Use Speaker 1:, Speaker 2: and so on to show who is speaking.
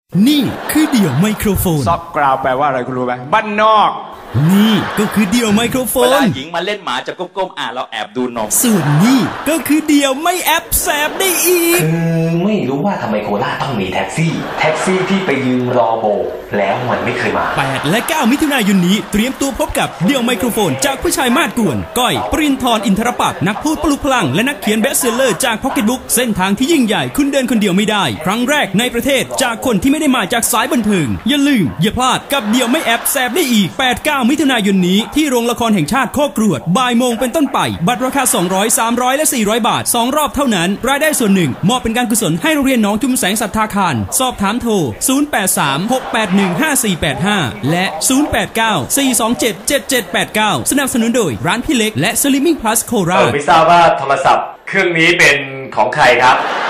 Speaker 1: นี่คือเดี่ยวไมโครโฟน
Speaker 2: ซอกกราวแปลว่าอะไรคุณรู้ไหมบ้านนอก
Speaker 1: นี่ก็คือเดี่ยวไมโครโฟน
Speaker 3: เวลาหญิงมาเล่นหมาจะก้มๆเราแอบดูนม
Speaker 1: ส่วนนี่ก็คือเดี่ยวไม่แอบแสบได้อีก
Speaker 4: ไม่รู้ว่าทำไมโคราชต้องมีแท็กซี่ที่ไปยืมรอโบแล้วมันไม่เคยมา
Speaker 1: 8 และ 9 มิถุนายนนี้เตรียมตัวพบกับเดี่ยวไมโครโฟนจากผู้ชายมาดกวนก้อยปรินทร์อินทรปักษ์นักพูดปลุกพลังและนักเขียนเบสเซลเลอร์จากพ็อกเก็ตบุ๊กเส้นทางที่ยิ่งใหญ่คุณเดินคนเดียวไม่ได้ครั้งแรกในประเทศจากคนที่ไม่ได้มาจากสายบันเทิงอย่าลืมอย่าพลาดกับเดี่ยวไม่แอบแสบได้อีก 8-9 มิถุนายนนี้ที่โรงละครแห่งชาติโคกรวดบ่ายโมงเป็นต้นไปบัตรราคา200 300และ400 บาท2รอบเท่านั้นรายได้ส่วนหนึ่งมอบเป็นการกุศลให้โรงเรียนหนองจุมแสงศรัทธาคารสอบถามโทร0836815485และ0894277789สนับสนุนโดยร้านพี่เล็กและ Slimming Plus โคราช
Speaker 4: ไม่ทราบว่าโทรศัพท์เครื่องนี้เป็นของใครครับ